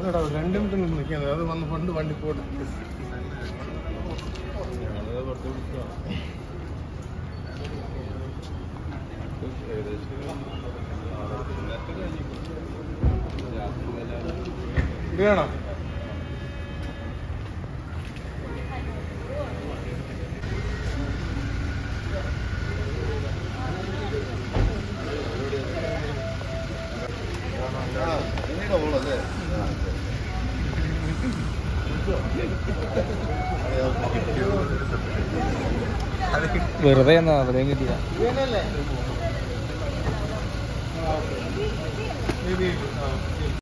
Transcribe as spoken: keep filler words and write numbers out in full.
രണ്ട് മിനിറ്റ് നിൽക്കുന്നത് അത് വന്ന് കൊണ്ട് വണ്ടി പോട്ട് വേണം വെറുതെ എന്നാ അവിടെയും കിട്ടിയ